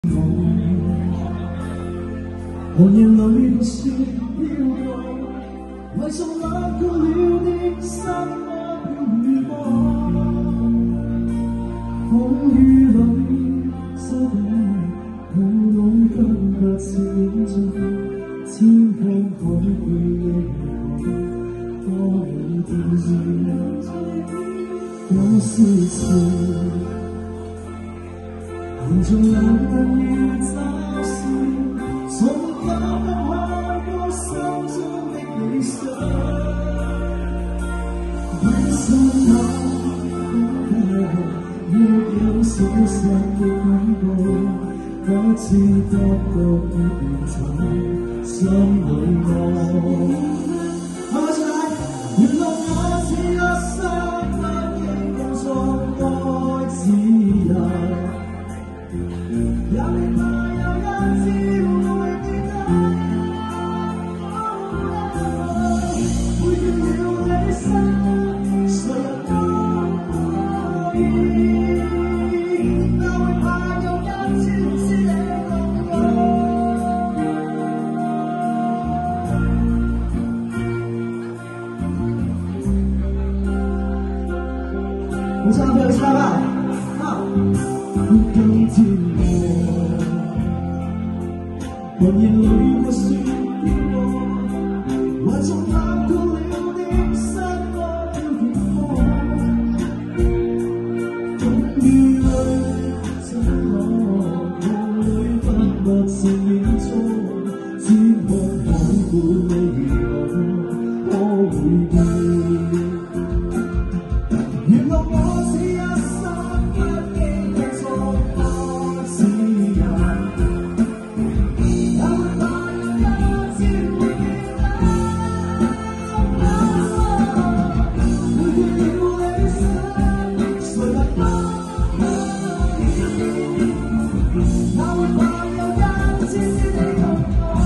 寒夜里雪飘過，為什冷酷了的心我飄過？風雨裏收到抱擁分隔少鐘，天空海會離合，多遠有絲絲，凝重冷淡要找線。 從也不看過心中的理想，本身那若有小小的廣告，不知得到的變態，心裏愛。原來我只一生不應共錯愛自由，也明白有一朝。 我唱歌唱吧，今天我寒夜裏我說過，懷中冷酷了的心我飄遠過，風雨裏怎可夢裏分不成影蹤，天空海會離合，可會變？ 原來我只一生不經歷錯愛自由，也會怕有一朝會變老。會變了理想，誰能不可以？也會怕有一次是你同我。